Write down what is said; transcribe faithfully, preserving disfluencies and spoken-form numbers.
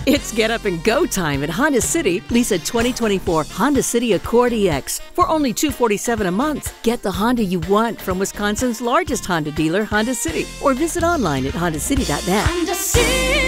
It's get up and go time at Honda City. Lease a twenty twenty-four Honda City Accord E X for only two hundred forty-seven dollars a month. Get the Honda you want from Wisconsin's largest Honda dealer, Honda City, or visit online at honda city dot net. Honda City.